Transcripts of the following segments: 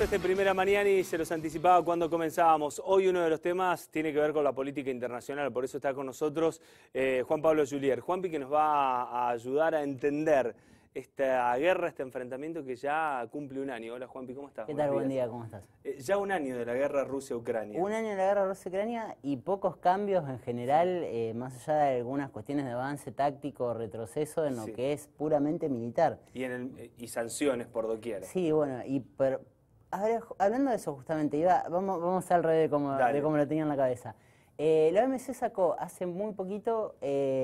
este Primera Mañana y se los anticipaba cuando comenzábamos. Hoy uno de los temas tiene que ver con la política internacional, por eso está con nosotros Juan Pablo Julier. Juanpi, que nos va a ayudar a entender esta guerra, este enfrentamiento que ya cumple un año. Hola Juanpi, ¿cómo estás? ¿Qué tal? Buen día, ¿cómo estás? Ya un año de la guerra Rusia-Ucrania. Un año de la guerra Rusia-Ucrania y pocos cambios en general, más allá de algunas cuestiones de avance táctico, retroceso en lo que es puramente militar. Y sanciones por doquier. Sí, bueno, a ver, hablando de eso justamente, vamos al revés de cómo lo tenía en la cabeza. La OMC sacó hace muy poquito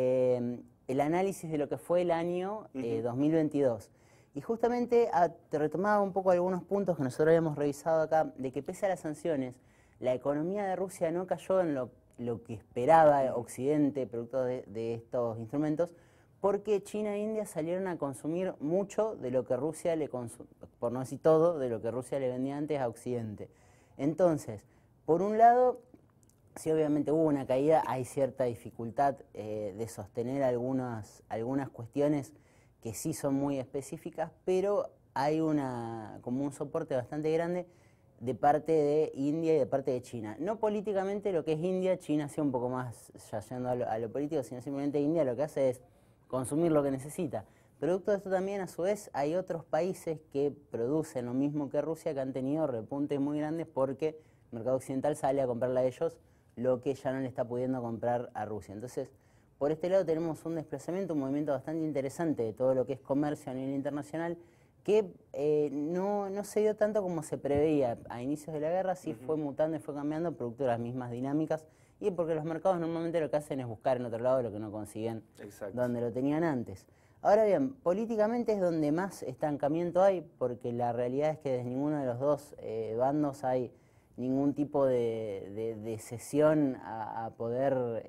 el análisis de lo que fue el año 2022. Y justamente retomaba un poco algunos puntos que nosotros habíamos revisado acá, de que pese a las sanciones, la economía de Rusia no cayó en lo que esperaba Occidente, producto de estos instrumentos, porque China e India salieron a consumir mucho de lo que Rusia por no decir todo, de lo que Rusia le vendía antes a Occidente. Entonces, por un lado, sí, obviamente hubo una caída, hay cierta dificultad de sostener algunas cuestiones que sí son muy específicas, pero hay como un soporte bastante grande de parte de India y de parte de China. No políticamente lo que es India, China sea un poco más, ya yendo a lo político, sino simplemente India lo que hace es consumir lo que necesita. Producto de esto también, a su vez, hay otros países que producen lo mismo que Rusia, que han tenido repuntes muy grandes porque el mercado occidental sale a comprarle a ellos lo que ya no le está pudiendo comprar a Rusia. Entonces, por este lado tenemos un desplazamiento, un movimiento bastante interesante de todo lo que es comercio a nivel internacional, que no se dio tanto como se preveía a inicios de la guerra, sí fue mutando y fue cambiando producto de las mismas dinámicas, y porque los mercados normalmente lo que hacen es buscar en otro lado lo que no consiguen donde lo tenían antes. Ahora bien, políticamente es donde más estancamiento hay, porque la realidad es que desde ninguno de los dos bandos hay ningún tipo de cesión a poder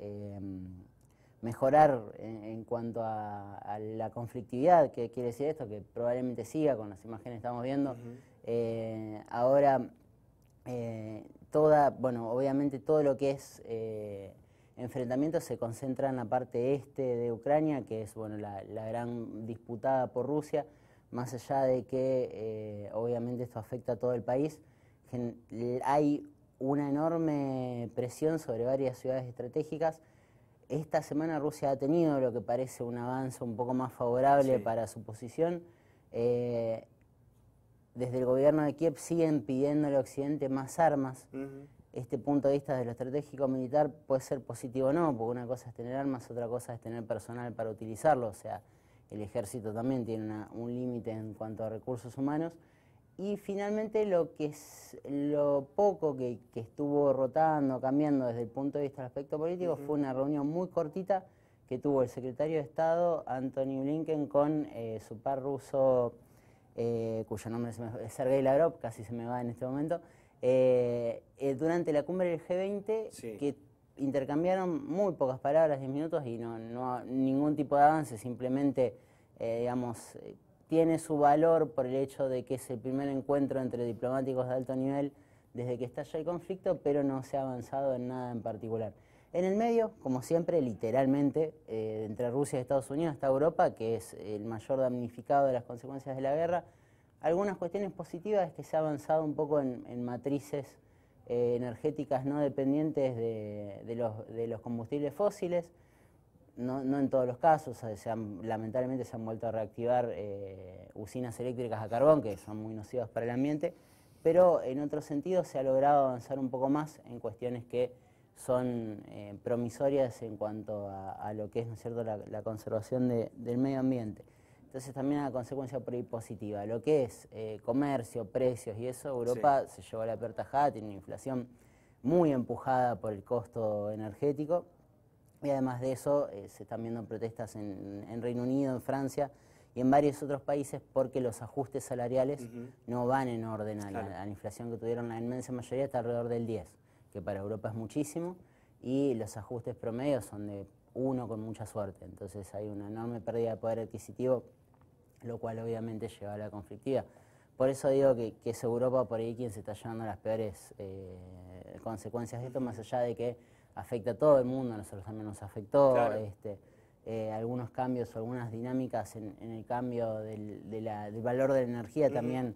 mejorar en cuanto a la conflictividad. ¿Qué quiere decir esto? Que probablemente siga, con las imágenes que estamos viendo. Ahora, obviamente todo lo que es enfrentamiento se concentra en la parte este de Ucrania, que es la gran disputada por Rusia, más allá de que obviamente esto afecta a todo el país. Hay una enorme presión sobre varias ciudades estratégicas. Esta semana Rusia ha tenido lo que parece un avance un poco más favorable para su posición. Desde el gobierno de Kiev siguen pidiéndole a Occidente más armas. Este punto de vista de lo estratégico militar puede ser positivo o no, porque una cosa es tener armas, otra cosa es tener personal para utilizarlo. O sea, el ejército también tiene un límite en cuanto a recursos humanos. Y finalmente lo poco que estuvo rotando, cambiando desde el punto de vista del aspecto político, fue una reunión muy cortita que tuvo el secretario de Estado, Antony Blinken, con su par ruso, cuyo nombre es Sergei Lavrov, casi se me va en este momento, durante la cumbre del G20, que intercambiaron muy pocas palabras, 10 minutos, y no ningún tipo de avance, simplemente, tiene su valor por el hecho de que es el primer encuentro entre diplomáticos de alto nivel desde que estalla el conflicto, pero no se ha avanzado en nada en particular. En el medio, como siempre, literalmente, entre Rusia y Estados Unidos está Europa, que es el mayor damnificado de las consecuencias de la guerra. Algunas cuestiones positivas es que se ha avanzado un poco en matrices energéticas no dependientes de los combustibles fósiles. No en todos los casos, lamentablemente se han vuelto a reactivar usinas eléctricas a carbón, que son muy nocivas para el ambiente, pero en otros sentidos se ha logrado avanzar un poco más en cuestiones que son promisorias en cuanto a lo que es, ¿no es cierto?, la conservación del medio ambiente. Entonces también una consecuencia por ahí positiva. Lo que es comercio, precios y eso, Europa se llevó a la peor tajada, tiene una inflación muy empujada por el costo energético. Y además de eso, se están viendo protestas en Reino Unido, en Francia y en varios otros países porque los ajustes salariales no van en orden a la inflación que tuvieron. La inmensa mayoría está alrededor del 10, que para Europa es muchísimo, y los ajustes promedios son de 1 con mucha suerte. Entonces hay una enorme pérdida de poder adquisitivo, lo cual obviamente lleva a la conflictividad. Por eso digo que es Europa por ahí quien se está llevando las peores consecuencias de esto, más allá de que afecta a todo el mundo, a nosotros también nos afectó, algunos cambios o algunas dinámicas en el cambio del valor de la energía también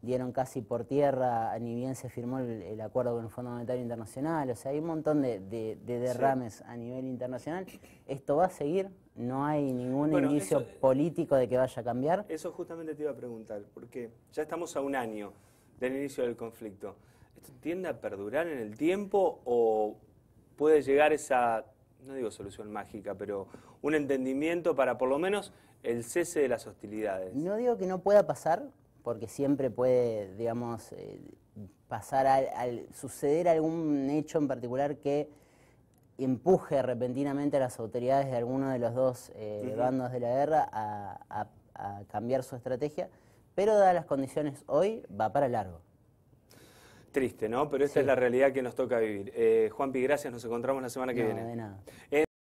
dieron casi por tierra, ni bien se firmó el acuerdo con el Fondo Monetario Internacional. O sea, hay un montón de derrames a nivel internacional. Esto va a seguir, no hay ningún indicio político de que vaya a cambiar. Eso justamente te iba a preguntar, porque ya estamos a un año del inicio del conflicto. ¿Esto tiende a perdurar en el tiempo o puede llegar esa, no digo solución mágica, pero un entendimiento para por lo menos el cese de las hostilidades? No digo que no pueda pasar, porque siempre puede, digamos, pasar al suceder algún hecho en particular que empuje repentinamente a las autoridades de alguno de los dos bandos de la guerra a cambiar su estrategia, pero dadas las condiciones hoy, va para largo. Triste, ¿no? Pero esta es la realidad que nos toca vivir. Juanpi, gracias, nos encontramos la semana que viene. De nada.